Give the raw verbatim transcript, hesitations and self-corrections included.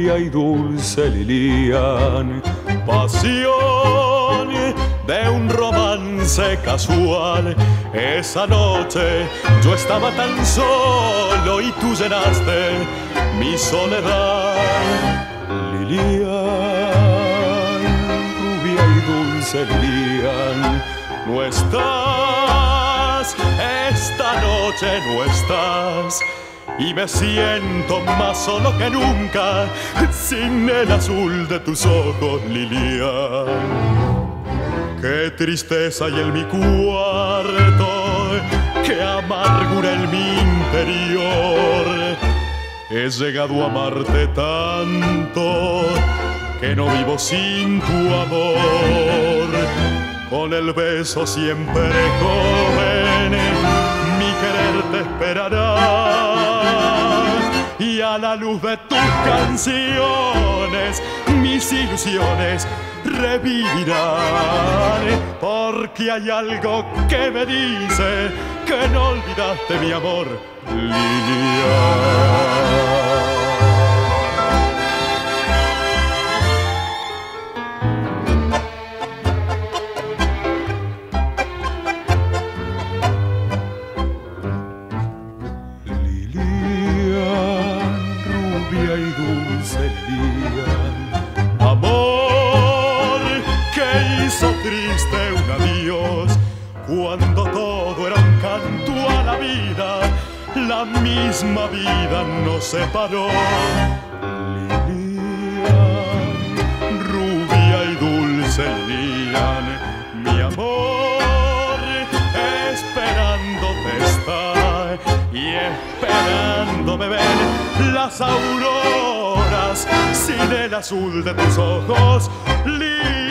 rubia y dulce Lilian, pasión de un romance casual. Esa noche yo estaba tan solo y tú llenaste mi soledad. Lilian, rubia y dulce Lilian, no estás, esta noche no estás, y me siento más solo que nunca sin el azul de tus ojos, Lilian. Qué tristeza hay en mi cuarto, qué amargura en mi interior. He llegado a amarte tanto que no vivo sin tu amor. Con el beso siempre joven, mi querer te esperará, y a la luz de tus canciones mis ilusiones revivirán, porque hay algo que me dice que no olvidaste mi amor, Lilian. Rubia y dulce Lilian, amor que hizo triste un adiós, cuando todo era un canto a la vida, la misma vida nos separó. Lilian, rubia y dulce Lilian, mi amor, esperándote está y esperándome ven las auroras sin el azul de tus ojos, Lilian.